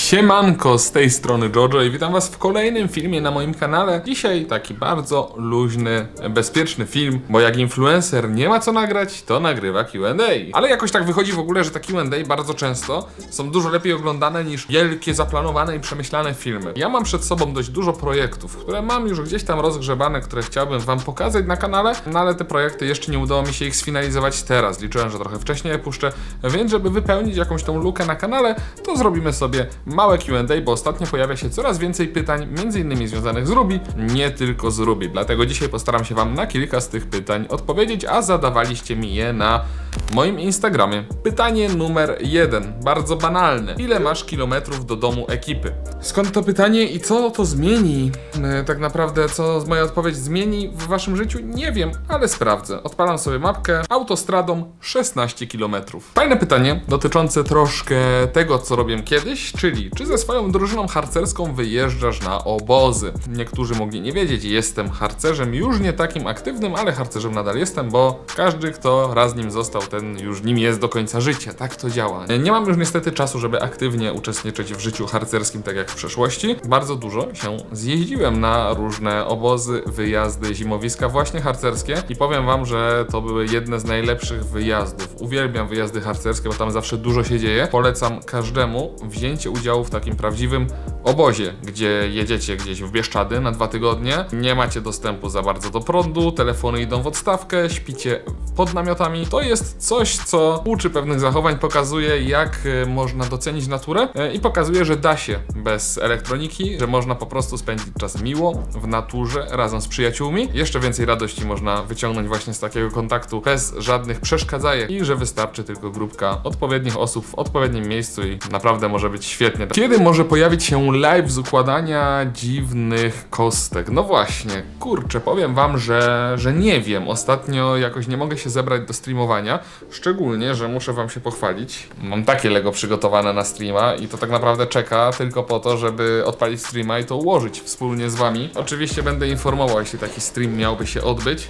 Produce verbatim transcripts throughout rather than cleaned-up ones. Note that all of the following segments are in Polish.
Siemanko, z tej strony Jojo i witam was w kolejnym filmie na moim kanale. Dzisiaj taki bardzo luźny, bezpieczny film, bo jak influencer nie ma co nagrać, to nagrywa Q and A. Ale jakoś tak wychodzi w ogóle, że te Q and A bardzo często są dużo lepiej oglądane niż wielkie, zaplanowane i przemyślane filmy. Ja mam przed sobą dość dużo projektów, które mam już gdzieś tam rozgrzebane, które chciałbym wam pokazać na kanale, no ale te projekty jeszcze nie udało mi się ich sfinalizować teraz. Liczyłem, że trochę wcześniej je puszczę, więc żeby wypełnić jakąś tą lukę na kanale, to zrobimy sobie małe Q and A, bo ostatnio pojawia się coraz więcej pytań, między innymi związanych z Ruby, nie tylko z Ruby. Dlatego dzisiaj postaram się wam na kilka z tych pytań odpowiedzieć, a zadawaliście mi je na moim Instagramie. Pytanie numer jeden, bardzo banalne. Ile masz kilometrów do domu ekipy? Skąd to pytanie i co to zmieni? E, tak naprawdę, co moja odpowiedź zmieni w waszym życiu? Nie wiem, ale sprawdzę. Odpalam sobie mapkę, autostradą szesnaście kilometrów. Fajne pytanie, dotyczące troszkę tego, co robiłem kiedyś, czyli czy ze swoją drużyną harcerską wyjeżdżasz na obozy? Niektórzy mogli nie wiedzieć, jestem harcerzem, już nie takim aktywnym, ale harcerzem nadal jestem, bo każdy, kto raz nim został, ten już nim jest do końca życia. Tak to działa. Nie mam już niestety czasu, żeby aktywnie uczestniczyć w życiu harcerskim, tak jak w przeszłości. Bardzo dużo się zjeździłem na różne obozy, wyjazdy, zimowiska właśnie harcerskie i powiem wam, że to były jedne z najlepszych wyjazdów. Uwielbiam wyjazdy harcerskie, bo tam zawsze dużo się dzieje. Polecam każdemu wzięcie udziału w takim prawdziwym obozie, gdzie jedziecie gdzieś w Bieszczady na dwa tygodnie, nie macie dostępu za bardzo do prądu, telefony idą w odstawkę, śpicie pod namiotami. To jest coś, co uczy pewnych zachowań, pokazuje, jak można docenić naturę i pokazuje, że da się bez elektroniki, że można po prostu spędzić czas miło w naturze razem z przyjaciółmi. Jeszcze więcej radości można wyciągnąć właśnie z takiego kontaktu bez żadnych przeszkadzajek i że wystarczy tylko grupka odpowiednich osób w odpowiednim miejscu i naprawdę może być świetnie. Kiedy może pojawić się live z układania dziwnych kostek? No właśnie, kurczę, powiem wam, że, że nie wiem. Ostatnio jakoś nie mogę się zebrać do streamowania, szczególnie, że muszę wam się pochwalić. Mam takie Lego przygotowane na streama i to tak naprawdę czeka tylko po to, żeby odpalić streama i to ułożyć wspólnie z wami. Oczywiście będę informował, jeśli taki stream miałby się odbyć.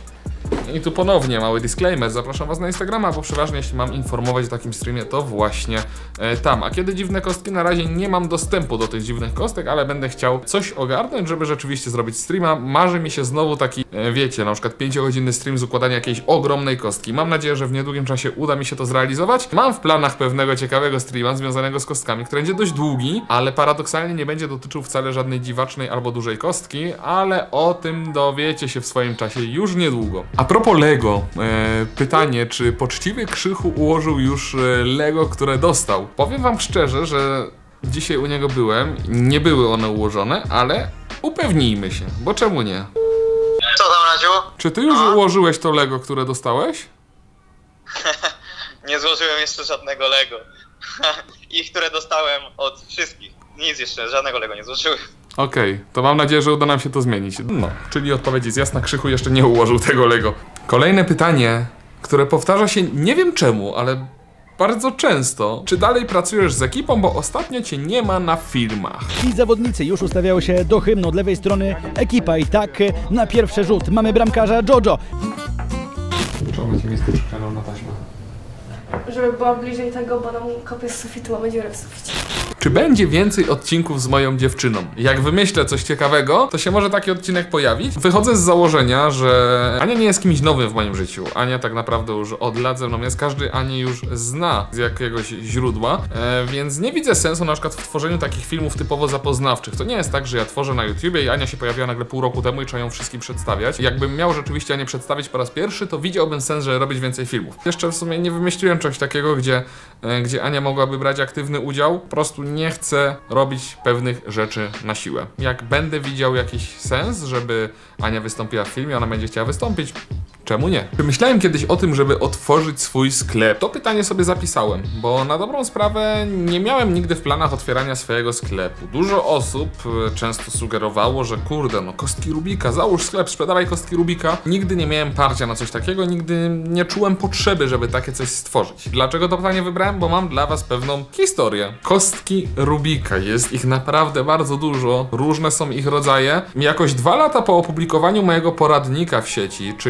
I tu ponownie mały disclaimer, zapraszam was na Instagrama, bo przeważnie jeśli mam informować o takim streamie, to właśnie e, tam. A kiedy dziwne kostki? Na razie nie mam dostępu do tych dziwnych kostek, ale będę chciał coś ogarnąć, żeby rzeczywiście zrobić streama. Marzy mi się znowu taki, e, wiecie, na przykład pięciogodzinny stream z układania jakiejś ogromnej kostki. Mam nadzieję, że w niedługim czasie uda mi się to zrealizować. Mam w planach pewnego ciekawego streama związanego z kostkami, który będzie dość długi, ale paradoksalnie nie będzie dotyczył wcale żadnej dziwacznej albo dużej kostki, ale o tym dowiecie się w swoim czasie już niedługo. A propos Lego, e, pytanie, czy poczciwy Krzychu ułożył już e, Lego, które dostał? Powiem wam szczerze, że dzisiaj u niego byłem, nie były one ułożone, ale upewnijmy się, bo czemu nie? Co tam, Radziu? Czy ty już A? ułożyłeś to Lego, które dostałeś? Nie złożyłem jeszcze żadnego Lego. I które dostałem od wszystkich. Nic jeszcze, żadnego Lego nie złożyłem. Okej, okay, to mam nadzieję, że uda nam się to zmienić. No, czyli odpowiedź jest jasna, Krzychu jeszcze nie ułożył tego Lego. Kolejne pytanie, które powtarza się nie wiem czemu, ale bardzo często. Czy dalej pracujesz z ekipą, bo ostatnio cię nie ma na filmach? I zawodnicy już ustawiają się do hymnu od lewej strony. Ekipa i tak na pierwszy rzut mamy bramkarza Jojo. Czemu ci miskę przyklejną na taśmę? Żeby była bliżej tego, bo nam kopie z sufitu, mamy dziurę w suficie. Czy będzie więcej odcinków z moją dziewczyną? Jak wymyślę coś ciekawego, to się może taki odcinek pojawić. Wychodzę z założenia, że Ania nie jest kimś nowym w moim życiu. Ania tak naprawdę już od lat ze mną jest. Każdy Anię już zna z jakiegoś źródła, e, więc nie widzę sensu na przykład w tworzeniu takich filmów typowo zapoznawczych. To nie jest tak, że ja tworzę na YouTubie i Ania się pojawiła nagle pół roku temu i trzeba ją wszystkim przedstawiać. Jakbym miał rzeczywiście Anię przedstawić po raz pierwszy, to widziałbym sens, że robić więcej filmów. Jeszcze w sumie nie wymyśliłem czegoś takiego, gdzie, e, gdzie Ania mogłaby brać aktywny udział. Po prostu nie chcę robić pewnych rzeczy na siłę. Jak będę widział jakiś sens, żeby Ania wystąpiła w filmie, ona będzie chciała wystąpić, czemu nie? Czy myślałem kiedyś o tym, żeby otworzyć swój sklep? To pytanie sobie zapisałem, bo na dobrą sprawę nie miałem nigdy w planach otwierania swojego sklepu. Dużo osób często sugerowało, że kurde, no kostki Rubika, załóż sklep, sprzedawaj kostki Rubika. Nigdy nie miałem parcia na coś takiego, nigdy nie czułem potrzeby, żeby takie coś stworzyć. Dlaczego to pytanie wybrałem? Bo mam dla was pewną historię. Kostki Rubika, jest ich naprawdę bardzo dużo, różne są ich rodzaje. Jakoś dwa lata po opublikowaniu mojego poradnika w sieci, czyli to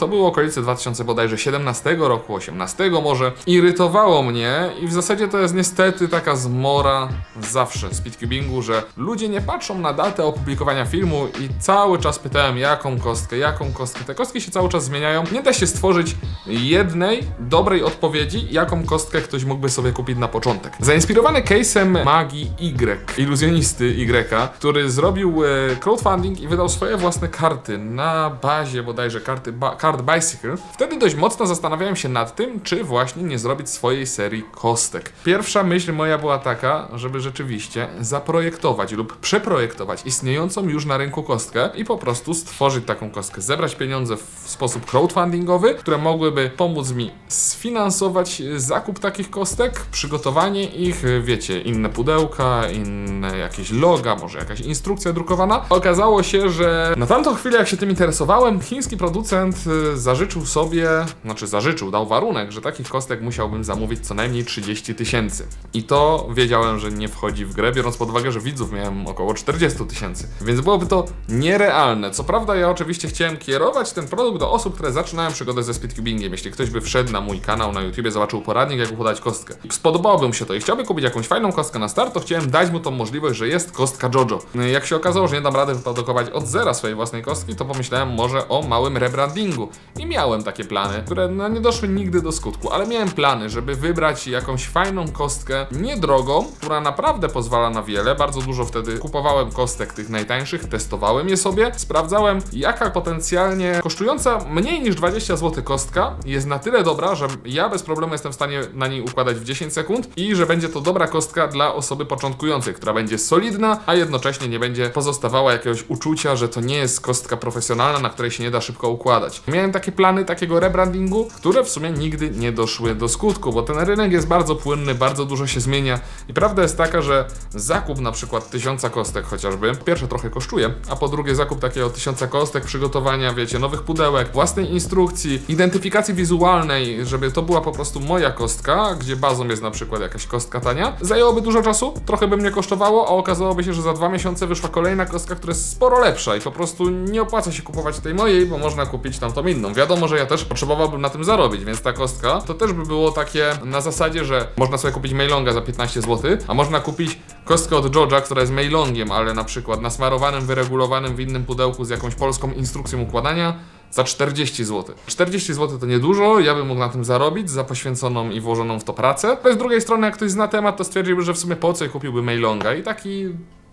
to było okolice dwa tysiące bodajże siedemnastego roku, osiemnastego może. Irytowało mnie i w zasadzie to jest niestety taka zmora zawsze z speedcubingu, że ludzie nie patrzą na datę opublikowania filmu i cały czas pytałem, jaką kostkę, jaką kostkę. Te kostki się cały czas zmieniają. Nie da się stworzyć jednej dobrej odpowiedzi, jaką kostkę ktoś mógłby sobie kupić na początek. Zainspirowany case'em magii Y, iluzjonisty Y, który zrobił e, crowdfunding i wydał swoje własne karty na bazie bodajże karty ba Card Bicycle. Wtedy dość mocno zastanawiałem się nad tym, czy właśnie nie zrobić swojej serii kostek. Pierwsza myśl moja była taka, żeby rzeczywiście zaprojektować lub przeprojektować istniejącą już na rynku kostkę i po prostu stworzyć taką kostkę, zebrać pieniądze w sposób crowdfundingowy, które mogłyby pomóc mi sfinansować zakup takich kostek, przygotowanie ich, wiecie, inne pudełka, inne jakieś loga, może jakaś instrukcja drukowana. Okazało się, że na tamtą chwilę, jak się tym interesowałem, chiński producent zażyczył sobie, znaczy zażyczył, dał warunek, że takich kostek musiałbym zamówić co najmniej trzydzieści tysięcy. I to wiedziałem, że nie wchodzi w grę, biorąc pod uwagę, że widzów miałem około czterdzieści tysięcy. Więc byłoby to nierealne. Co prawda ja oczywiście chciałem kierować ten produkt do osób, które zaczynają przygodę ze speedcubingiem. Jeśli ktoś by wszedł na mój kanał na YouTubie, zobaczył poradnik, jak układać kostkę. Spodobałoby mu się to i chciałby kupić jakąś fajną kostkę na start, to chciałem dać mu tą możliwość, że jest kostka JoJo. Jak się okazało, że nie dam rady wyprodukować od zera swojej własnej kostki, to pomyślałem może o małym rebrandingu. I miałem takie plany, które no, nie doszły nigdy do skutku, ale miałem plany, żeby wybrać jakąś fajną kostkę, niedrogą, która naprawdę pozwala na wiele. Bardzo dużo wtedy kupowałem kostek tych najtańszych, testowałem je sobie, sprawdzałem, jaka potencjalnie kosztująca mniej niż dwadzieścia złotych kostka jest na tyle dobra, że ja bez problemu jestem w stanie na niej układać w dziesięć sekund i że będzie to dobra kostka dla osoby początkującej, która będzie solidna, a jednocześnie nie będzie pozostawała jakiegoś uczucia, że to nie jest kostka profesjonalna, na której się nie da szybko układać. Miałem takie plany takiego rebrandingu, które w sumie nigdy nie doszły do skutku, bo ten rynek jest bardzo płynny, bardzo dużo się zmienia i prawda jest taka, że zakup na przykład tysiąca kostek chociażby, po pierwsze trochę kosztuje, a po drugie zakup takiego tysiąca kostek, przygotowania, wiecie, nowych pudełek, własnej instrukcji, identyfikacji wizualnej, żeby to była po prostu moja kostka, gdzie bazą jest na przykład jakaś kostka tania, zajęłoby dużo czasu, trochę by mnie kosztowało, a okazałoby się, że za dwa miesiące wyszła kolejna kostka, która jest sporo lepsza i po prostu nie opłaca się kupować tej mojej, bo można kupić tam tą inną. Wiadomo, że ja też potrzebowałbym na tym zarobić, więc ta kostka to też by było takie na zasadzie, że można sobie kupić mailonga za piętnaście złotych, a można kupić kostkę od JoJo, która jest mailongiem, ale na przykład nasmarowanym, wyregulowanym w innym pudełku z jakąś polską instrukcją układania za czterdzieści złotych. czterdzieści złotych to niedużo, ja bym mógł na tym zarobić za poświęconą i włożoną w to pracę. Ale z drugiej strony, jak ktoś zna temat, to stwierdziłby, że w sumie po co i kupiłby mailonga i taki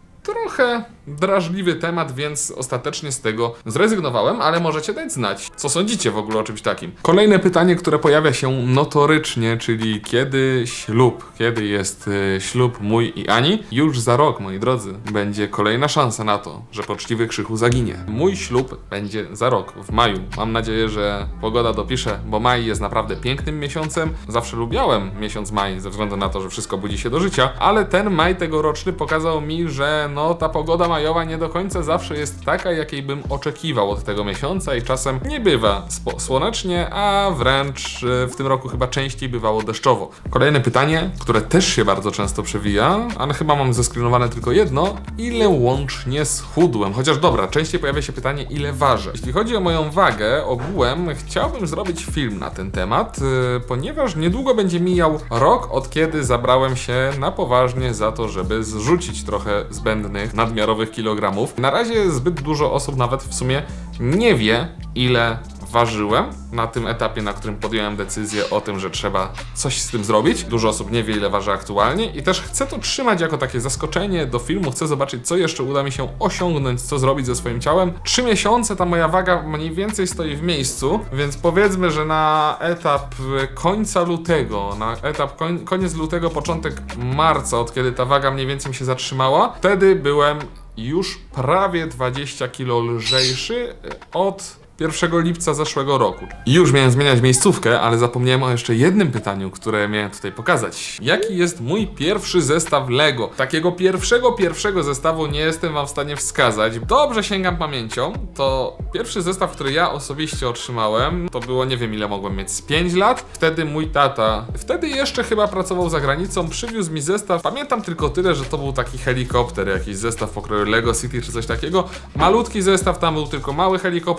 trochę drażliwy temat, więc ostatecznie z tego zrezygnowałem, ale możecie dać znać, co sądzicie w ogóle o czymś takim. Kolejne pytanie, które pojawia się notorycznie, czyli kiedy ślub? Kiedy jest y, ślub mój i Ani? Już za rok, moi drodzy, będzie kolejna szansa na to, że poczciwy Krzychu zaginie. Mój ślub będzie za rok, w maju. Mam nadzieję, że pogoda dopisze, bo maj jest naprawdę pięknym miesiącem. Zawsze lubiałem miesiąc maj, ze względu na to, że wszystko budzi się do życia, ale ten maj tegoroczny pokazał mi, że no ta pogoda majowa nie do końca zawsze jest taka, jakiej bym oczekiwał od tego miesiąca i czasem nie bywa słonecznie, a wręcz w tym roku chyba częściej bywało deszczowo. Kolejne pytanie, które też się bardzo często przewija, ale chyba mam zeskrinowane tylko jedno. Ile łącznie schudłem? Chociaż dobra, częściej pojawia się pytanie, ile ważę. Jeśli chodzi o moją wagę, ogółem chciałbym zrobić film na ten temat, yy, ponieważ niedługo będzie mijał rok, od kiedy zabrałem się na poważnie za to, żeby zrzucić trochę zbędnych nadmiarowych kilogramów. Na razie zbyt dużo osób nawet w sumie nie wie, ile ważyłem na tym etapie, na którym podjąłem decyzję o tym, że trzeba coś z tym zrobić. Dużo osób nie wie, ile waży aktualnie i też chcę to trzymać jako takie zaskoczenie do filmu. Chcę zobaczyć, co jeszcze uda mi się osiągnąć, co zrobić ze swoim ciałem. Trzy miesiące ta moja waga mniej więcej stoi w miejscu, więc powiedzmy, że na etap końca lutego, na etap koń, koniec lutego, początek marca, od kiedy ta waga mniej więcej mi się zatrzymała, wtedy byłem już prawie dwadzieścia kilo lżejszy od pierwszego lipca zeszłego roku. I już miałem zmieniać miejscówkę, ale zapomniałem o jeszcze jednym pytaniu, które miałem tutaj pokazać. Jaki jest mój pierwszy zestaw Lego? Takiego pierwszego, pierwszego zestawu nie jestem wam w stanie wskazać. Dobrze sięgam pamięcią, to pierwszy zestaw, który ja osobiście otrzymałem, to było, nie wiem ile mogłem mieć, z pięć lat. Wtedy mój tata, wtedy jeszcze chyba pracował za granicą, przywiózł mi zestaw. Pamiętam tylko tyle, że to był taki helikopter, jakiś zestaw pokroju Lego City czy coś takiego. Malutki zestaw, tam był tylko mały helikopter.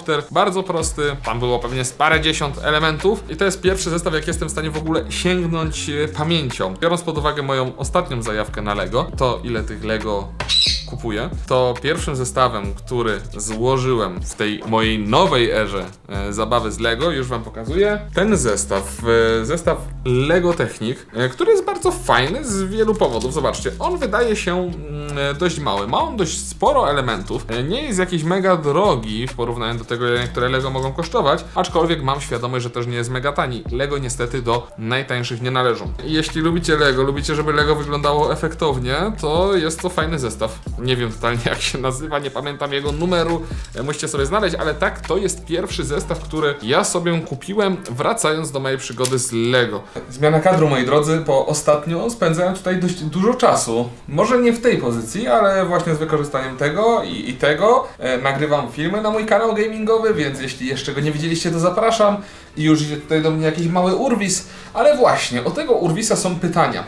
bardzo prosty, tam było pewnie z parę dziesiąt elementów i to jest pierwszy zestaw, jak jestem w stanie w ogóle sięgnąć pamięcią. Biorąc pod uwagę moją ostatnią zajawkę na Lego, to ile tych Lego kupuję, to pierwszym zestawem, który złożyłem w tej mojej nowej erze e, zabawy z Lego, już wam pokazuję, ten zestaw, e, zestaw Lego Technik, e, który jest bardzo fajny z wielu powodów. Zobaczcie, on wydaje się e, dość mały, ma on dość sporo elementów, e, nie jest jakiś mega drogi w porównaniu do tego, które Lego mogą kosztować, aczkolwiek mam świadomość, że też nie jest mega tani. Lego niestety do najtańszych nie należą. I jeśli lubicie Lego, lubicie, żeby Lego wyglądało efektownie, to jest to fajny zestaw. Nie wiem totalnie jak się nazywa, nie pamiętam jego numeru, musicie sobie znaleźć, ale tak, to jest pierwszy zestaw, który ja sobie kupiłem, wracając do mojej przygody z Lego. Zmiana kadru, moi drodzy, bo ostatnio spędzałem tutaj dość dużo czasu. Może nie w tej pozycji, ale właśnie z wykorzystaniem tego i, i tego. E, nagrywam filmy na mój kanał gamingowy, więc jeśli jeszcze go nie widzieliście, to zapraszam. I już idzie tutaj do mnie jakiś mały urwis, ale właśnie, o tego urwisa są pytania.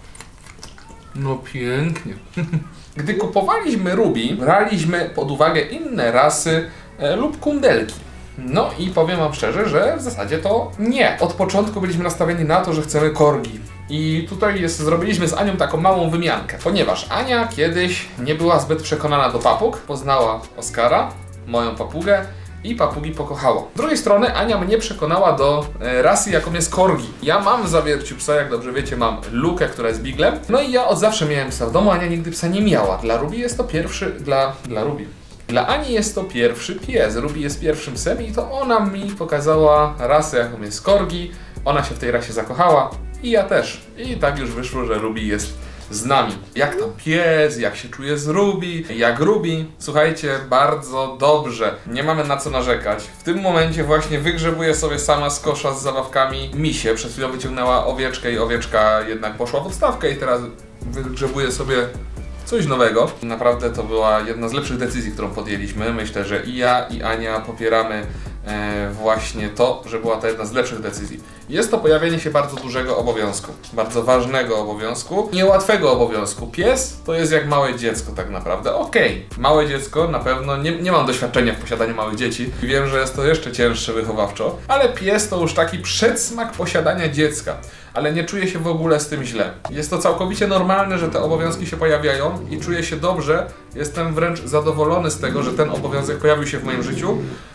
No pięknie. Gdy kupowaliśmy Ruby, braliśmy pod uwagę inne rasy e, lub kundelki. No i powiem wam szczerze, że w zasadzie to nie. Od początku byliśmy nastawieni na to, że chcemy korgi. I tutaj jest, zrobiliśmy z Anią taką małą wymiankę, ponieważ Ania kiedyś nie była zbyt przekonana do papug, poznała Oskara, moją papugę, i papugi pokochała. Z drugiej strony Ania mnie przekonała do e, rasy, jaką jest korgi. Ja mam w zawierciu psa, jak dobrze wiecie, mam Lukę, która jest biglem. No i ja od zawsze miałem psa w domu, Ania nigdy psa nie miała. Dla Ruby jest to pierwszy... Dla... Dla Ruby. Dla Ani jest to pierwszy pies. Ruby jest pierwszym psem i to ona mi pokazała rasę, jaką jest korgi. Ona się w tej rasie zakochała i ja też. I tak już wyszło, że Ruby jest z nami. Jak tam pies, jak się czuje z Ruby, jak Ruby. Słuchajcie, bardzo dobrze. Nie mamy na co narzekać. W tym momencie właśnie wygrzebuję sobie sama z kosza z zabawkami misię. Przed chwilą wyciągnęła owieczkę i owieczka jednak poszła w odstawkę i teraz wygrzebuję sobie coś nowego. Naprawdę to była jedna z lepszych decyzji, którą podjęliśmy. Myślę, że i ja, i Ania popieramy e, właśnie to, że była to jedna z lepszych decyzji. Jest to pojawienie się bardzo dużego obowiązku, bardzo ważnego obowiązku, niełatwego obowiązku. Pies to jest jak małe dziecko tak naprawdę. Okej, okay. Małe dziecko na pewno, nie, nie mam doświadczenia w posiadaniu małych dzieci. Wiem, że jest to jeszcze cięższe wychowawczo, ale pies to już taki przedsmak posiadania dziecka. Ale nie czuję się w ogóle z tym źle. Jest to całkowicie normalne, że te obowiązki się pojawiają i czuję się dobrze. Jestem wręcz zadowolony z tego, że ten obowiązek pojawił się w moim życiu.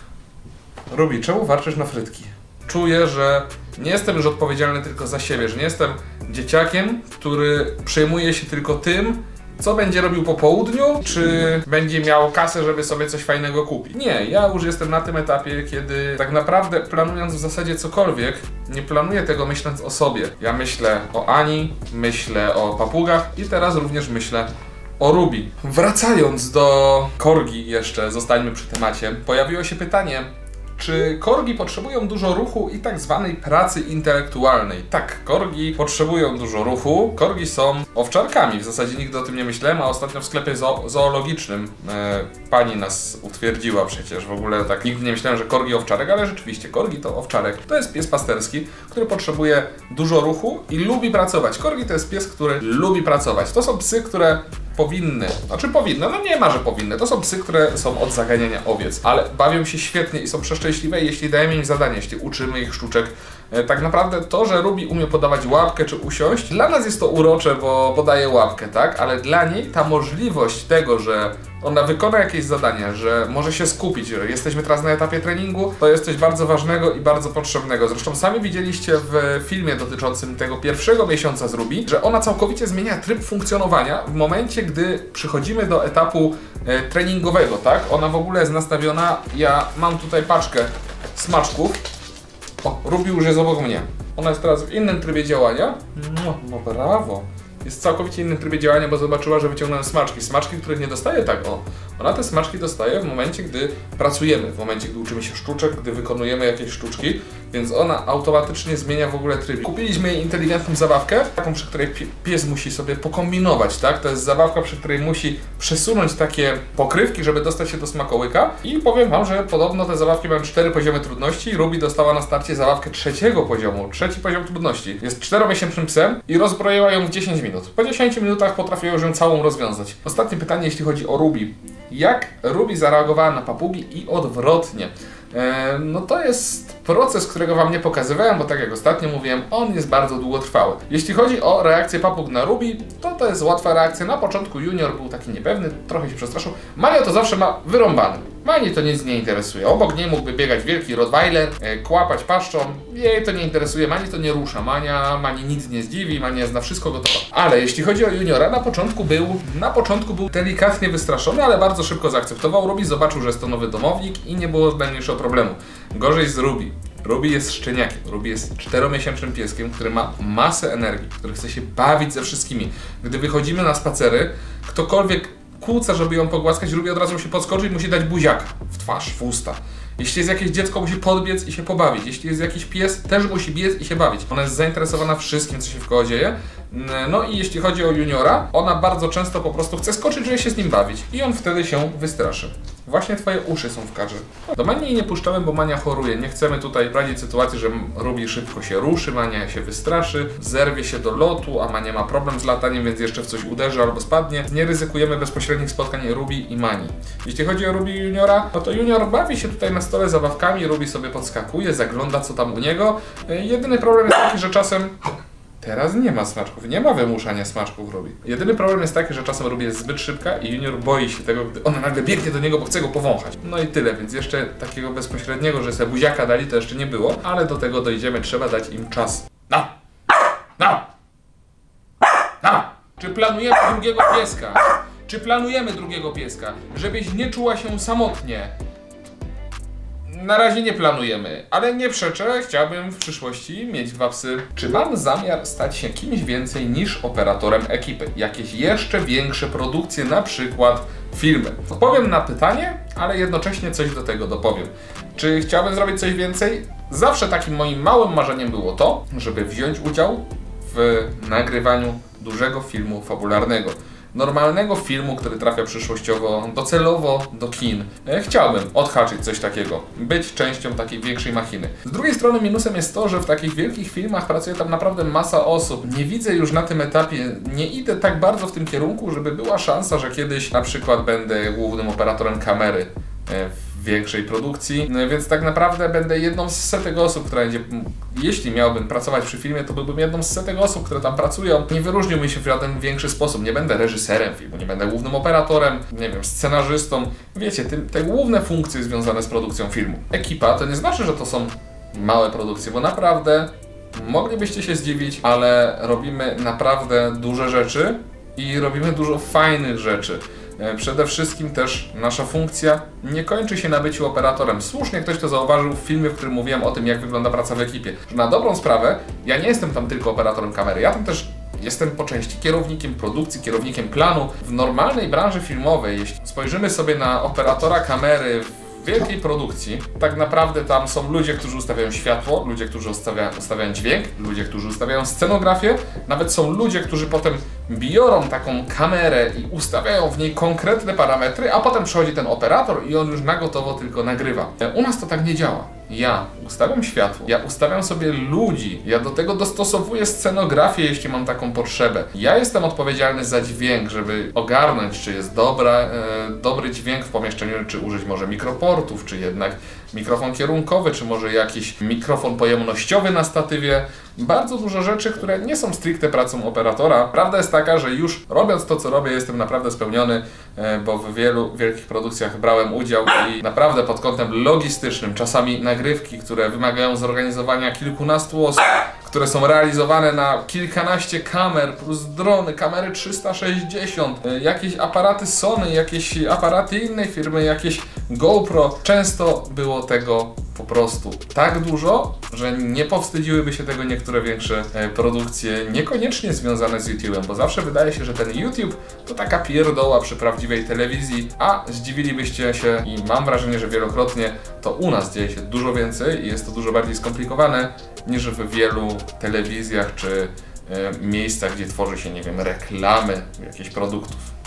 Ruby, czemu warczysz na frytki? Czuję, że nie jestem już odpowiedzialny tylko za siebie, że nie jestem dzieciakiem, który przejmuje się tylko tym, co będzie robił po południu, czy będzie miał kasę, żeby sobie coś fajnego kupić. Nie, ja już jestem na tym etapie, kiedy tak naprawdę planując w zasadzie cokolwiek, nie planuję tego myśląc o sobie. Ja myślę o Ani, myślę o papugach i teraz również myślę o Ruby. Wracając do korgi jeszcze, zostańmy przy temacie, pojawiło się pytanie, czy korgi potrzebują dużo ruchu i tak zwanej pracy intelektualnej? Tak, korgi potrzebują dużo ruchu. Korgi są owczarkami. W zasadzie nigdy o tym nie myślałem, a ostatnio w sklepie zo zoologicznym e, pani nas utwierdziła przecież. W ogóle tak nigdy nie myślałem, że korgi owczarek, ale rzeczywiście korgi to owczarek. To jest pies pasterski, który potrzebuje dużo ruchu i lubi pracować. Korgi to jest pies, który lubi pracować. To są psy, które powinny, znaczy powinny, no nie ma, że powinny. To są psy, które są od zaganiania owiec, ale bawią się świetnie i są przeszczęśliwe, jeśli dajemy im zadanie, jeśli uczymy ich sztuczek. E, tak naprawdę to, że Ruby umie podawać łapkę czy usiąść, dla nas jest to urocze, bo podaje łapkę, tak? Ale dla niej ta możliwość tego, że ona wykona jakieś zadania, że może się skupić, że jesteśmy teraz na etapie treningu, to jest coś bardzo ważnego i bardzo potrzebnego. Zresztą sami widzieliście w filmie dotyczącym tego pierwszego miesiąca z Ruby, że ona całkowicie zmienia tryb funkcjonowania w momencie, gdy przychodzimy do etapu e, treningowego, tak? Ona w ogóle jest nastawiona, ja mam tutaj paczkę smaczków. O, Ruby już jest obok mnie. Ona jest teraz w innym trybie działania. No, no brawo. Jest w całkowicie innym trybie działania, bo zobaczyła, że wyciągnąłem smaczki. Smaczki, których nie dostaje tak o. Ona te smaczki dostaje w momencie, gdy pracujemy, w momencie, gdy uczymy się sztuczek, gdy wykonujemy jakieś sztuczki, więc ona automatycznie zmienia w ogóle tryb. Kupiliśmy jej inteligentną zabawkę, taką, przy której pies musi sobie pokombinować, tak? To jest zabawka, przy której musi przesunąć takie pokrywki, żeby dostać się do smakołyka i powiem wam, że podobno te zabawki mają cztery poziomy trudności. Ruby dostała na starcie zabawkę trzeciego poziomu, trzeci poziom trudności. Jest czteromiesięcznym psem i rozbroiła ją w dziesięć minut. Po dziesięciu minutach potrafiła już ją całą rozwiązać. Ostatnie pytanie, jeśli chodzi o Ruby. Jak Ruby zareagowała na papugi i odwrotnie? e, no to jest proces, którego wam nie pokazywałem, bo tak jak ostatnio mówiłem, on jest bardzo długotrwały. Jeśli chodzi o reakcję papug na Ruby, to to jest łatwa reakcja. Na początku Junior był taki niepewny, trochę się przestraszył. Mania to zawsze ma wyrąbany. Mani to nic nie interesuje. Obok niej mógłby biegać wielki Rottweiler, e, kłapać paszczą. Jej to nie interesuje. Mani to nie rusza. Mania, Mani nic nie zdziwi. Mania zna wszystko gotowe. Ale jeśli chodzi o Juniora, na początku był, na początku był delikatnie wystraszony, ale bardzo szybko zaakceptował Ruby, zobaczył, że jest to nowy domownik i nie było najmniejszego problemu. Gorzej z Ruby. Ruby jest szczeniakiem. Ruby jest czteromiesięcznym pieskiem, który ma masę energii, który chce się bawić ze wszystkimi. Gdy wychodzimy na spacery, ktokolwiek kłóca, żeby ją pogłaskać, Ruby od razu musi podskoczyć i musi dać buziaka w twarz, w usta. Jeśli jest jakieś dziecko, musi podbiec i się pobawić. Jeśli jest jakiś pies, też musi biec i się bawić. Ona jest zainteresowana wszystkim, co się wkoło dzieje. No i jeśli chodzi o Juniora, ona bardzo często po prostu chce skoczyć, żeby się z nim bawić. I on wtedy się wystraszy. Właśnie twoje uszy są w kadrze. Do Mani jej nie puszczałem, bo Mania choruje. Nie chcemy tutaj prowadzić sytuacji, że Ruby szybko się ruszy, Mania się wystraszy, zerwie się do lotu, a Mania ma problem z lataniem, więc jeszcze w coś uderzy albo spadnie. Nie ryzykujemy bezpośrednich spotkań Ruby i Mani. Jeśli chodzi o Ruby i Juniora, no to Junior bawi się tutaj na stole zabawkami, Ruby sobie podskakuje, zagląda co tam u niego. Jedyny problem jest taki, że czasem... Teraz nie ma smaczków, nie ma wymuszania smaczków Ruby. Jedyny problem jest taki, że czasem Ruby jest zbyt szybka i Junior boi się tego, gdy ona nagle biegnie do niego, bo chce go powąchać. No i tyle, więc jeszcze takiego bezpośredniego, że sobie buziaka dali, to jeszcze nie było, ale do tego dojdziemy, trzeba dać im czas. No! No! No! Czy planujemy drugiego pieska? Czy planujemy drugiego pieska? Żebyś nie czuła się samotnie. Na razie nie planujemy, ale nie przeczę, chciałbym w przyszłości mieć dwa psy. Czy mam zamiar stać się kimś więcej niż operatorem ekipy? Jakieś jeszcze większe produkcje, na przykład filmy? Odpowiem na pytanie, ale jednocześnie coś do tego dopowiem. Czy chciałbym zrobić coś więcej? Zawsze takim moim małym marzeniem było to, żeby wziąć udział w nagrywaniu dużego filmu fabularnego. Normalnego filmu, który trafia przyszłościowo, docelowo do kin. Chciałbym odhaczyć coś takiego, być częścią takiej większej machiny. Z drugiej strony minusem jest to, że w takich wielkich filmach pracuje tam naprawdę masa osób. Nie widzę już na tym etapie, nie idę tak bardzo w tym kierunku, żeby była szansa, że kiedyś na przykład będę głównym operatorem kamery w większej produkcji, więc tak naprawdę będę jedną z setek osób, która będzie, jeśli miałbym pracować przy filmie, to byłbym jedną z setek osób, które tam pracują. Nie wyróżniłbym się w żaden większy sposób, nie będę reżyserem filmu, nie będę głównym operatorem, nie wiem, scenarzystą. Wiecie, te, te główne funkcje związane z produkcją filmu. Ekipa to nie znaczy, że to są małe produkcje, bo naprawdę moglibyście się zdziwić, ale robimy naprawdę duże rzeczy i robimy dużo fajnych rzeczy. Przede wszystkim też nasza funkcja nie kończy się na byciu operatorem. Słusznie ktoś to zauważył w filmie, w którym mówiłem o tym, jak wygląda praca w ekipie. Że na dobrą sprawę, ja nie jestem tam tylko operatorem kamery, ja tam też jestem po części kierownikiem produkcji, kierownikiem planu. W normalnej branży filmowej, jeśli spojrzymy sobie na operatora kamery w wielkiej produkcji, tak naprawdę tam są ludzie, którzy ustawiają światło, ludzie, którzy ustawiają, ustawiają dźwięk, ludzie, którzy ustawiają scenografię, nawet są ludzie, którzy potem biorą taką kamerę i ustawiają w niej konkretne parametry, a potem przychodzi ten operator i on już na gotowo tylko nagrywa. U nas to tak nie działa. Ja ustawiam światło, ja ustawiam sobie ludzi, ja do tego dostosowuję scenografię, jeśli mam taką potrzebę. Ja jestem odpowiedzialny za dźwięk, żeby ogarnąć, czy jest dobra, e, dobry dźwięk w pomieszczeniu, czy użyć może mikroportów, czy jednak mikrofon kierunkowy, czy może jakiś mikrofon pojemnościowy na statywie. Bardzo dużo rzeczy, które nie są stricte pracą operatora. Prawda jest taka, że już robiąc to, co robię, jestem naprawdę spełniony, bo w wielu wielkich produkcjach brałem udział i naprawdę pod kątem logistycznym, czasami nagrywki, które wymagają zorganizowania kilkunastu osób, które są realizowane na kilkanaście kamer, plus drony, kamery trzysta sześćdziesiąt, jakieś aparaty Sony, jakieś aparaty innej firmy, jakieś GoPro. Często było tego po prostu tak dużo, że nie powstydziłyby się tego niektóre większe produkcje, niekoniecznie związane z YouTube'em, bo zawsze wydaje się, że ten YouTube to taka pierdoła przy prawdziwej telewizji, a zdziwilibyście się i mam wrażenie, że wielokrotnie to u nas dzieje się dużo więcej i jest to dużo bardziej skomplikowane niż w wielu telewizjach czy e, miejscach, gdzie tworzy się, nie wiem, reklamy jakichś produktów.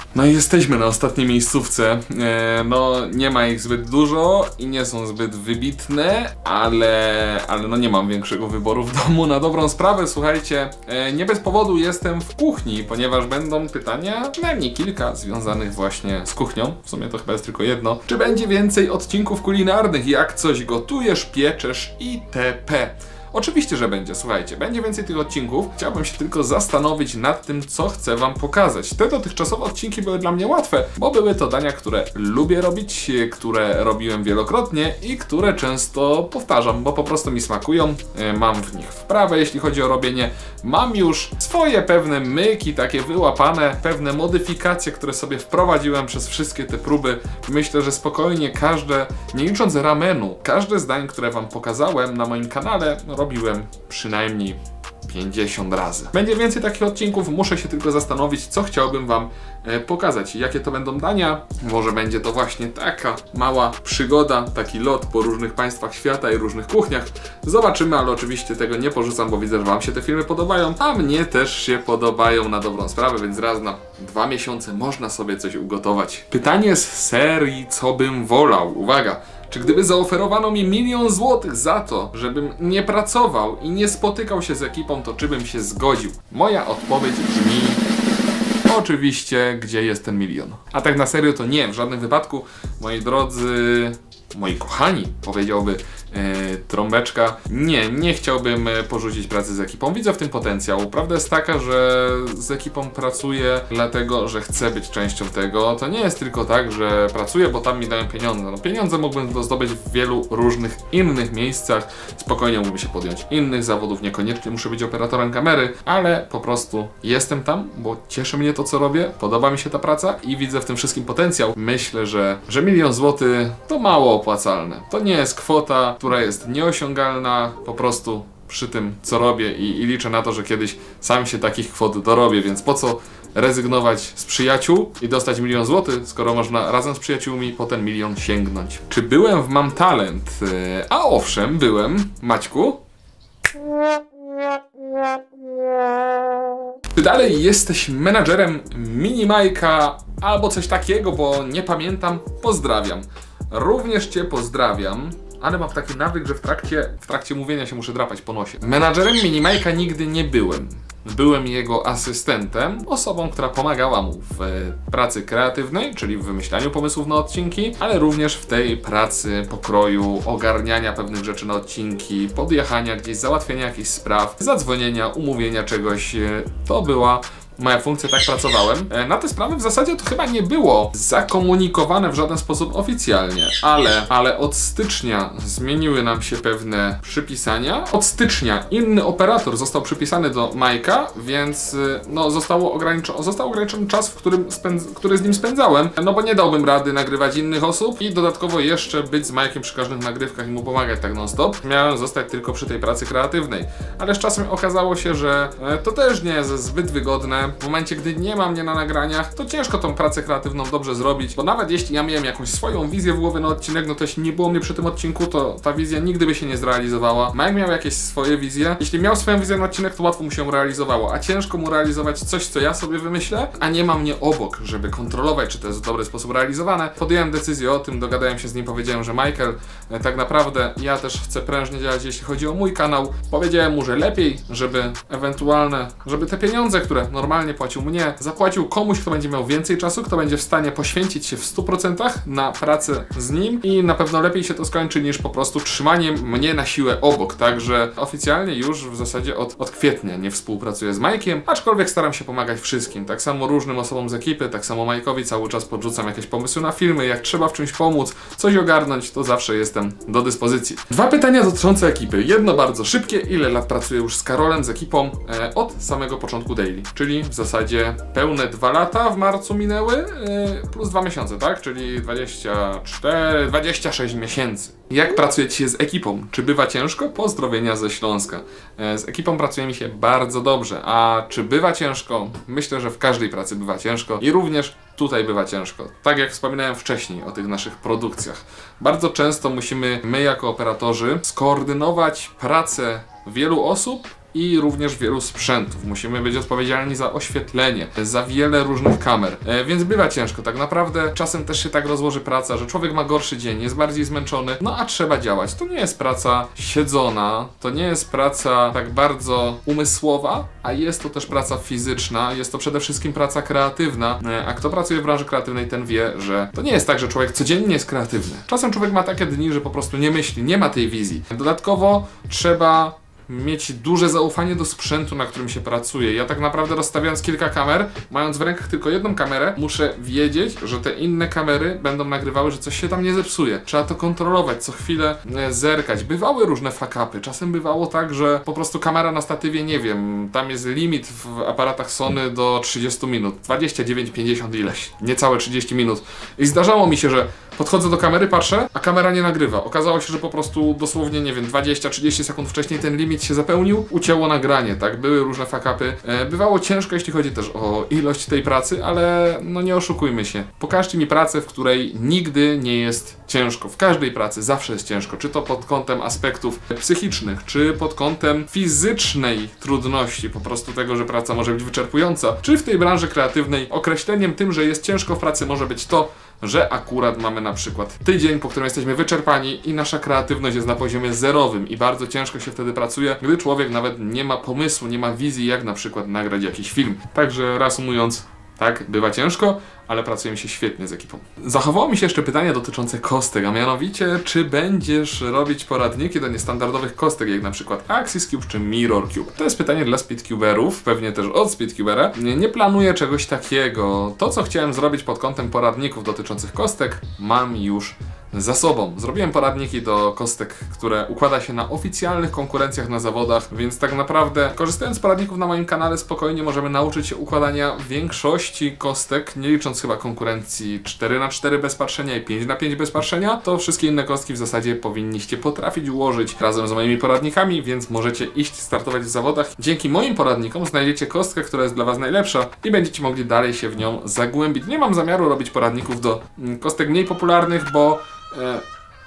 No i jesteśmy na ostatniej miejscówce. E, no nie ma ich zbyt dużo i nie są zbyt wybitne, ale, ale no nie mam większego wyboru w domu na dobrą sprawę. Słuchajcie, e, nie bez powodu jestem w kuchni, ponieważ będą pytania, przynajmniej kilka, związanych właśnie z kuchnią. W sumie to chyba jest tylko jedno. Czy będzie więcej odcinków kulinarnych, jak coś gotujesz, pieczesz itp. Oczywiście, że będzie, słuchajcie, będzie więcej tych odcinków. Chciałbym się tylko zastanowić nad tym, co chcę wam pokazać. Te dotychczasowe odcinki były dla mnie łatwe, bo były to dania, które lubię robić, które robiłem wielokrotnie i które często powtarzam, bo po prostu mi smakują. Mam w nich wprawę, jeśli chodzi o robienie. Mam już swoje pewne myki, takie wyłapane, pewne modyfikacje, które sobie wprowadziłem przez wszystkie te próby. Myślę, że spokojnie każde, nie licząc ramenu, każde z dań, które wam pokazałem na moim kanale, robiłem przynajmniej pięćdziesiąt razy. Będzie więcej takich odcinków, muszę się tylko zastanowić, co chciałbym wam e, pokazać. Jakie to będą dania? Może będzie to właśnie taka mała przygoda, taki lot po różnych państwach świata i różnych kuchniach. Zobaczymy, ale oczywiście tego nie porzucam, bo widzę, że wam się te filmy podobają, a mnie też się podobają na dobrą sprawę, więc raz na dwa miesiące można sobie coś ugotować. Pytanie z serii, co bym wolał? Uwaga! Czy gdyby zaoferowano mi milion złotych za to, żebym nie pracował i nie spotykał się z ekipą, to czy bym się zgodził? Moja odpowiedź brzmi... Oczywiście, gdzie jest ten milion? A tak na serio to nie, w żadnym wypadku, moi drodzy... Moi kochani, powiedziałby e, Trąbeczka, nie, nie chciałbym porzucić pracy z ekipą. Widzę w tym potencjał. Prawda jest taka, że z ekipą pracuję dlatego, że chcę być częścią tego. To nie jest tylko tak, że pracuję, bo tam mi dają pieniądze. No, pieniądze mógłbym zdobyć w wielu różnych innych miejscach. Spokojnie mógłbym się podjąć innych zawodów, niekoniecznie muszę być operatorem kamery, ale po prostu jestem tam, bo cieszy mnie to, co robię, podoba mi się ta praca i widzę w tym wszystkim potencjał. Myślę, że, że milion złotych to mało opłacalne. To nie jest kwota, która jest nieosiągalna, po prostu przy tym, co robię i, i liczę na to, że kiedyś sam się takich kwot dorobię, więc po co rezygnować z przyjaciół i dostać milion złotych, skoro można razem z przyjaciółmi po ten milion sięgnąć. Czy byłem w Mam Talent? A owszem, byłem. Maćku? Czy dalej jesteś menadżerem Minimajka albo coś takiego, bo nie pamiętam? Pozdrawiam. Również cię pozdrawiam, ale mam taki nawyk, że w trakcie, w trakcie mówienia się muszę drapać po nosie. Menadżerem Minimajka nigdy nie byłem. Byłem jego asystentem, osobą, która pomagała mu w pracy kreatywnej, czyli w wymyślaniu pomysłów na odcinki, ale również w tej pracy pokroju, ogarniania pewnych rzeczy na odcinki, podjechania gdzieś, załatwienia jakichś spraw, zadzwonienia, umówienia czegoś. To była moja funkcja, tak pracowałem. Na te sprawy w zasadzie to chyba nie było zakomunikowane w żaden sposób oficjalnie, ale, ale od stycznia zmieniły nam się pewne przypisania. Od stycznia inny operator został przypisany do Majka, więc no zostało ograniczony, został ograniczony czas, w którym spędz- który z nim spędzałem, no bo nie dałbym rady nagrywać innych osób i dodatkowo jeszcze być z Majkiem przy każdych nagrywkach i mu pomagać tak non stop. Miałem zostać tylko przy tej pracy kreatywnej, ale z czasem okazało się, że to też nie jest zbyt wygodne. W momencie, gdy nie ma mnie na nagraniach, to ciężko tą pracę kreatywną dobrze zrobić, bo nawet jeśli ja miałem jakąś swoją wizję w głowie na odcinek, no to jeśli nie było mnie przy tym odcinku, to ta wizja nigdy by się nie zrealizowała. Mike miał jakieś swoje wizje. Jeśli miał swoją wizję na odcinek, to łatwo mu się realizowało, a ciężko mu realizować coś, co ja sobie wymyślę, a nie ma mnie obok, żeby kontrolować, czy to jest w dobry sposób realizowane. Podjąłem decyzję o tym, dogadałem się z nim, powiedziałem, że Michael, tak naprawdę ja też chcę prężnie działać, jeśli chodzi o mój kanał. Powiedziałem mu, że lepiej, żeby ewentualne, żeby te pieniądze, które normalnie płacił mnie, zapłacił komuś, kto będzie miał więcej czasu, kto będzie w stanie poświęcić się w stu procentach na pracę z nim i na pewno lepiej się to skończy niż po prostu trzymaniem mnie na siłę obok. Także oficjalnie już w zasadzie od, od kwietnia nie współpracuję z Majkiem, aczkolwiek staram się pomagać wszystkim. Tak samo różnym osobom z ekipy, tak samo Majkowi cały czas podrzucam jakieś pomysły na filmy, jak trzeba w czymś pomóc, coś ogarnąć, to zawsze jestem do dyspozycji. Dwa pytania dotyczące ekipy. Jedno bardzo szybkie. Ile lat pracuję już z Karolem, z ekipą? E, od samego początku daily, czyli w zasadzie pełne dwa lata w marcu minęły, yy, plus dwa miesiące, tak? Czyli dwadzieścia cztery, dwadzieścia sześć miesięcy. Jak pracujecie z ekipą? Czy bywa ciężko? Pozdrowienia ze Śląska. Yy, z ekipą pracuje mi się bardzo dobrze. A czy bywa ciężko? Myślę, że w każdej pracy bywa ciężko i również tutaj bywa ciężko. Tak jak wspominałem wcześniej o tych naszych produkcjach. Bardzo często musimy my jako operatorzy skoordynować pracę wielu osób i również wielu sprzętów. Musimy być odpowiedzialni za oświetlenie, za wiele różnych kamer, e, więc bywa ciężko. Tak naprawdę czasem też się tak rozłoży praca, że człowiek ma gorszy dzień, jest bardziej zmęczony, no a trzeba działać. To nie jest praca siedzona, to nie jest praca tak bardzo umysłowa, a jest to też praca fizyczna, jest to przede wszystkim praca kreatywna, e, a kto pracuje w branży kreatywnej, ten wie, że to nie jest tak, że człowiek codziennie jest kreatywny. Czasem człowiek ma takie dni, że po prostu nie myśli, nie ma tej wizji. Dodatkowo trzeba mieć duże zaufanie do sprzętu, na którym się pracuje. Ja tak naprawdę rozstawiając kilka kamer, mając w rękach tylko jedną kamerę, muszę wiedzieć, że te inne kamery będą nagrywały, że coś się tam nie zepsuje. Trzeba to kontrolować, co chwilę e, zerkać. Bywały różne fuck-upy. Czasem bywało tak, że po prostu kamera na statywie, nie wiem, tam jest limit w aparatach Sony do trzydziestu minut. dwadzieścia dziewięć, pięćdziesiąt ileś. Niecałe trzydzieści minut. I zdarzało mi się, że podchodzę do kamery, patrzę, a kamera nie nagrywa. Okazało się, że po prostu dosłownie, nie wiem, dwadzieścia trzydzieści sekund wcześniej ten limit się zapełnił, ucięło nagranie, tak? Były różne fuck-upy. E, bywało ciężko, jeśli chodzi też o ilość tej pracy, ale no nie oszukujmy się. Pokażcie mi pracę, w której nigdy nie jest ciężko. W każdej pracy zawsze jest ciężko. Czy to pod kątem aspektów psychicznych, czy pod kątem fizycznej trudności, po prostu tego, że praca może być wyczerpująca, czy w tej branży kreatywnej określeniem tym, że jest ciężko w pracy, może być to, że akurat mamy na przykład tydzień, po którym jesteśmy wyczerpani i nasza kreatywność jest na poziomie zerowym i bardzo ciężko się wtedy pracuje, gdy człowiek nawet nie ma pomysłu, nie ma wizji, jak na przykład nagrać jakiś film. Także reasumując, tak, bywa ciężko, ale pracujemy się świetnie z ekipą. Zachowało mi się jeszcze pytanie dotyczące kostek, a mianowicie, czy będziesz robić poradniki do niestandardowych kostek, jak na przykład Axis Cube czy Mirror Cube? To jest pytanie dla speedcuberów, pewnie też od speedcubera. Nie, nie planuję czegoś takiego. To, co chciałem zrobić pod kątem poradników dotyczących kostek, mam już za sobą. Zrobiłem poradniki do kostek, które układa się na oficjalnych konkurencjach na zawodach, więc tak naprawdę korzystając z poradników na moim kanale spokojnie możemy nauczyć się układania większości kostek, nie licząc chyba konkurencji cztery na cztery bez patrzenia i pięć na pięć bez patrzenia, to wszystkie inne kostki w zasadzie powinniście potrafić ułożyć razem z moimi poradnikami, więc możecie iść startować w zawodach. Dzięki moim poradnikom znajdziecie kostkę, która jest dla Was najlepsza i będziecie mogli dalej się w nią zagłębić. Nie mam zamiaru robić poradników do mm, kostek mniej popularnych, bo E,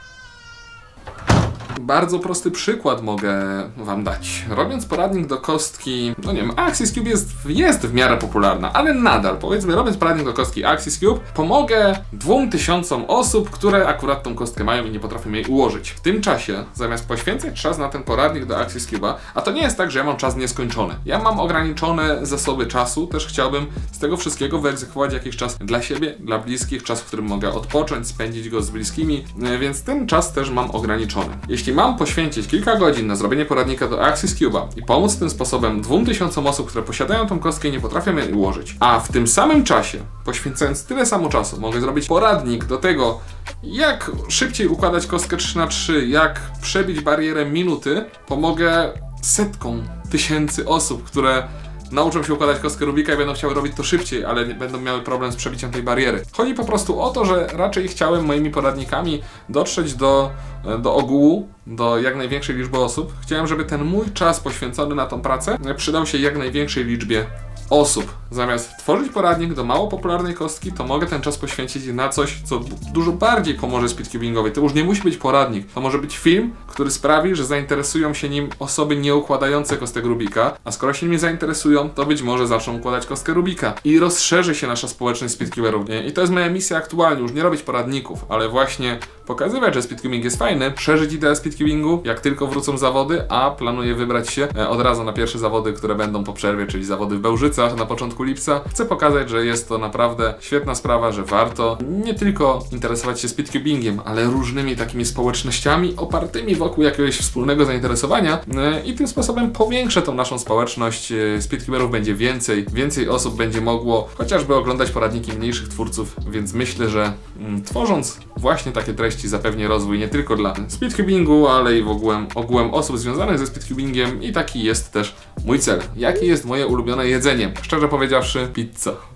bardzo prosty przykład mogę Wam dać. Robiąc poradnik do kostki, no nie wiem, Axis Cube jest, jest w miarę popularna, ale nadal, powiedzmy, robiąc poradnik do kostki Axis Cube, pomogę dwóm tysiącom osób, które akurat tą kostkę mają i nie potrafią jej ułożyć. W tym czasie, zamiast poświęcać czas na ten poradnik do Axis Cube'a, a to nie jest tak, że ja mam czas nieskończony. Ja mam ograniczone zasoby czasu, też chciałbym z tego wszystkiego wyegzekwować jakiś czas dla siebie, dla bliskich, czas, w którym mogę odpocząć, spędzić go z bliskimi, więc ten czas też mam ograniczony. Jeśli mam poświęcić kilka godzin na zrobienie poradnika do Axis Cube'a i pomóc tym sposobem dwóm tysiącom osób, które posiadają tą kostkę i nie potrafią jej ułożyć, a w tym samym czasie, poświęcając tyle samo czasu, mogę zrobić poradnik do tego, jak szybciej układać kostkę trzy na trzy, jak przebić barierę minuty, pomogę setkom tysięcy osób, które nauczą się układać kostkę Rubika i będą chciały robić to szybciej, ale będą miały problem z przebiciem tej bariery. Chodzi po prostu o to, że raczej chciałem moimi poradnikami dotrzeć do, do ogółu, do jak największej liczby osób. Chciałem, żeby ten mój czas poświęcony na tą pracę przydał się jak największej liczbie osób. Zamiast tworzyć poradnik do mało popularnej kostki, to mogę ten czas poświęcić na coś, co dużo bardziej pomoże speedcubingowi. To już nie musi być poradnik. To może być film, który sprawi, że zainteresują się nim osoby nie układające kostek Rubika, a skoro się nimi zainteresują, to być może zaczną układać kostkę Rubika. I rozszerzy się nasza społeczność speedcuberów. I to jest moja misja aktualnie, już nie robić poradników, ale właśnie pokazywać, że speedcubing jest fajny, przeżyć ideę speedcubingu, jak tylko wrócą zawody, a planuję wybrać się od razu na pierwsze zawody, które będą po przerwie, czyli zawody w Bełżycach na początku lipca. Chcę pokazać, że jest to naprawdę świetna sprawa, że warto nie tylko interesować się speedcubingiem, ale różnymi takimi społecznościami opartymi wokół jakiegoś wspólnego zainteresowania i tym sposobem powiększę tą naszą społeczność. Speedcuberów będzie więcej, więcej osób będzie mogło chociażby oglądać poradniki mniejszych twórców, więc myślę, że mm, tworząc właśnie takie treści zapewnię rozwój nie tylko dla speedcubingu, ale i w ogóle ogółem osób związanych ze speedcubingiem i taki jest też mój cel. Jakie jest moje ulubione jedzenie? Szczerze powiedziawszy, pizza.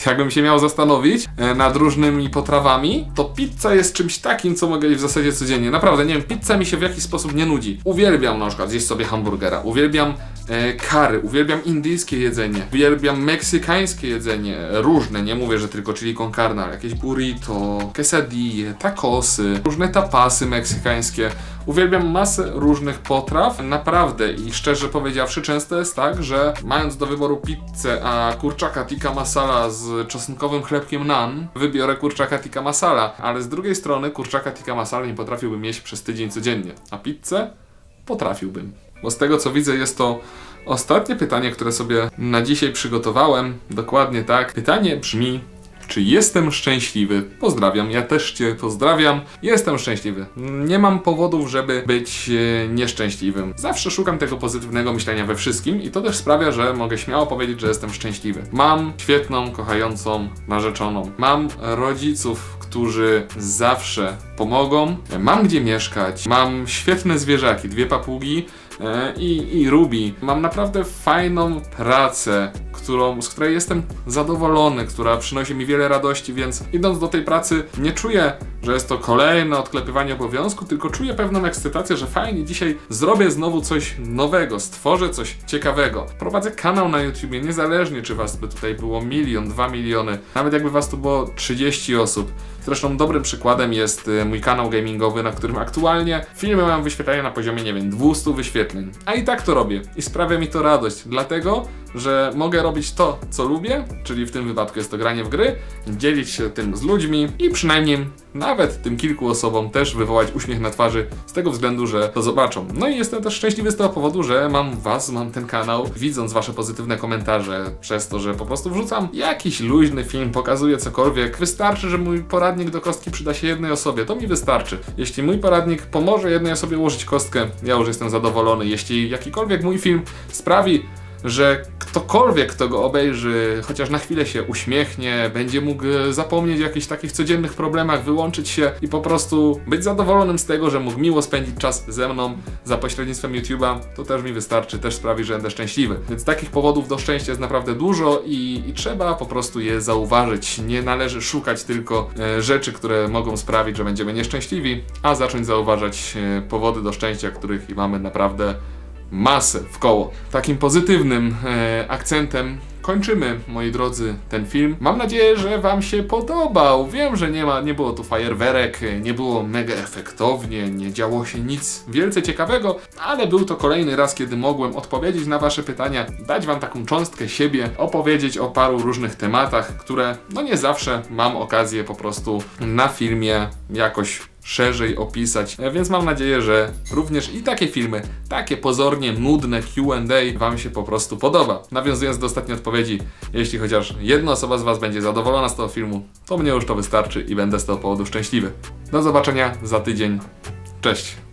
Jakbym się miał zastanowić e, nad różnymi potrawami, to pizza jest czymś takim, co mogę jeść w zasadzie codziennie. Naprawdę, nie wiem, pizza mi się w jakiś sposób nie nudzi. Uwielbiam na przykład zjeść sobie hamburgera, uwielbiam e, curry, uwielbiam indyjskie jedzenie, uwielbiam meksykańskie jedzenie, różne, nie mówię, że tylko chili con carne, ale jakieś burrito, quesadille, tacosy, różne tapasy meksykańskie. Uwielbiam masę różnych potraw, naprawdę i szczerze powiedziawszy często jest tak, że mając do wyboru pizzę a kurczaka tikka masala z czosnkowym chlebkiem naan, wybiorę kurczaka tikka masala, ale z drugiej strony kurczaka tikka masala nie potrafiłbym jeść przez tydzień codziennie, a pizzę potrafiłbym. Bo z tego co widzę jest to ostatnie pytanie, które sobie na dzisiaj przygotowałem, dokładnie tak. Pytanie brzmi: czy jestem szczęśliwy? Pozdrawiam, ja też Cię pozdrawiam. Jestem szczęśliwy. Nie mam powodów, żeby być e, nieszczęśliwym. Zawsze szukam tego pozytywnego myślenia we wszystkim i to też sprawia, że mogę śmiało powiedzieć, że jestem szczęśliwy. Mam świetną, kochającą narzeczoną. Mam rodziców, którzy zawsze pomogą. Mam gdzie mieszkać. Mam świetne zwierzaki, dwie papugi e, i, i Ruby. Mam naprawdę fajną pracę, którą, z której jestem zadowolony, która przynosi mi wiele radości, więc idąc do tej pracy nie czuję, że jest to kolejne odklepywanie obowiązku, tylko czuję pewną ekscytację, że fajnie dzisiaj zrobię znowu coś nowego, stworzę coś ciekawego. Prowadzę kanał na YouTubie, niezależnie czy was by tutaj było milion, dwa miliony, nawet jakby was tu było trzydzieści osób. Zresztą dobrym przykładem jest mój kanał gamingowy, na którym aktualnie filmy mam wyświetlenia na poziomie, nie wiem, dwieście wyświetleń. A i tak to robię i sprawia mi to radość, dlatego, że mogę robić to, co lubię, czyli w tym wypadku jest to granie w gry, dzielić się tym z ludźmi i przynajmniej nawet tym kilku osobom też wywołać uśmiech na twarzy z tego względu, że to zobaczą. No i jestem też szczęśliwy z tego powodu, że mam was, mam ten kanał, widząc wasze pozytywne komentarze, przez to, że po prostu wrzucam jakiś luźny film, pokazuję cokolwiek. Wystarczy, że mój poradnik do kostki przyda się jednej osobie, to mi wystarczy. Jeśli mój poradnik pomoże jednej osobie ułożyć kostkę, ja już jestem zadowolony. Jeśli jakikolwiek mój film sprawi, że ktokolwiek, kto go obejrzy, chociaż na chwilę się uśmiechnie, będzie mógł zapomnieć o jakichś takich codziennych problemach, wyłączyć się i po prostu być zadowolonym z tego, że mógł miło spędzić czas ze mną za pośrednictwem YouTube'a, to też mi wystarczy, też sprawi, że będę szczęśliwy. Więc takich powodów do szczęścia jest naprawdę dużo i, i trzeba po prostu je zauważyć. Nie należy szukać tylko e, rzeczy, które mogą sprawić, że będziemy nieszczęśliwi, a zacząć zauważać e, powody do szczęścia, których mamy naprawdę masę w koło. Takim pozytywnym e, akcentem kończymy, moi drodzy, ten film. Mam nadzieję, że wam się podobał. Wiem, że nie ma, nie było tu fajerwerek, nie było mega efektownie, nie działo się nic wielce ciekawego, ale był to kolejny raz, kiedy mogłem odpowiedzieć na wasze pytania, dać wam taką cząstkę siebie, opowiedzieć o paru różnych tematach, które no nie zawsze mam okazję po prostu na filmie jakoś szerzej opisać, więc mam nadzieję, że również i takie filmy, takie pozornie nudne Q and A wam się po prostu podoba. Nawiązując do ostatniej odpowiedzi, jeśli chociaż jedna osoba z was będzie zadowolona z tego filmu, to mnie już to wystarczy i będę z tego powodu szczęśliwy. Do zobaczenia za tydzień. Cześć!